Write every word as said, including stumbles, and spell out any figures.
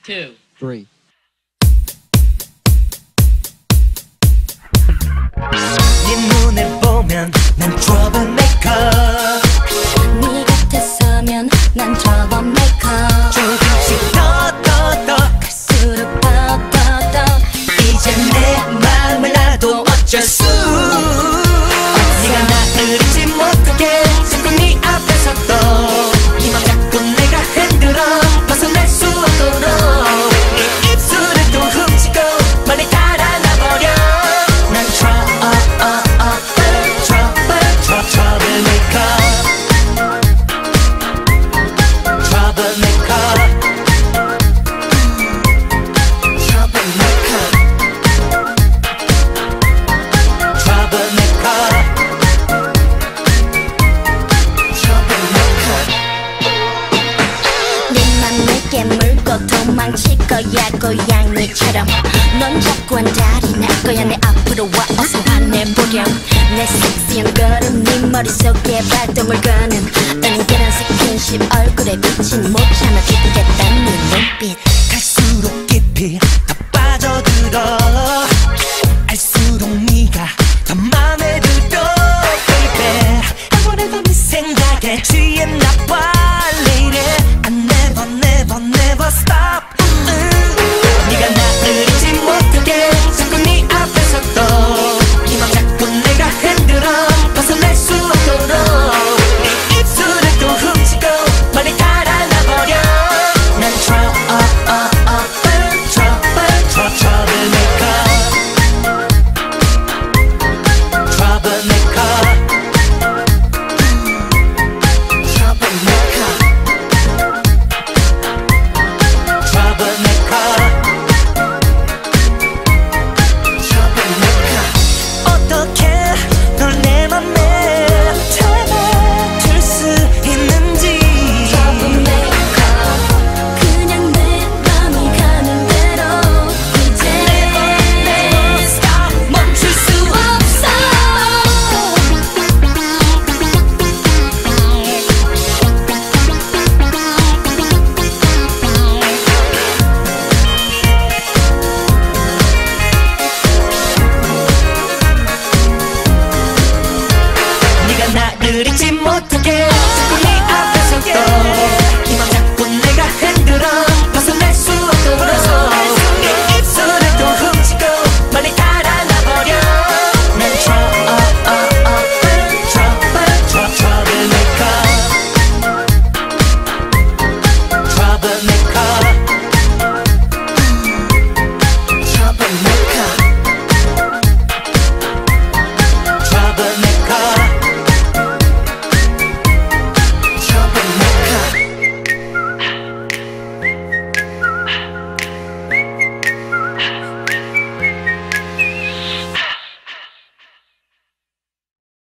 two, three. 네 눈을 보면 난 troublemaker. 네 곁에 서면 난 troublemaker. 조금씩 더 더 더 갈수록 더 더 더 이제 내 맘을 놔도 어쩔 수. 네가 나를 잊지 못하게 자꾸 네 앞에서 또이맘 자꾸 내가 흔들어 벗어날 수 없도록 네 입술을 또 훔치고 멀리 달아나버려. 난 trouble trouble trouble troublemaker. troublemaker. troublemaker. troublemaker. 네맘 내게 물고 도망칠 거야 고양이처럼. 넌 자꾸 안달이 날 거야. 내 앞으로 와 어서 화내보렴. 내 섹시한 걸음 네 머릿속에 발동을 거는 은근한 스킨십 얼굴에 비친 못 참아 죽겠다는 네 눈빛. 갈수록 깊이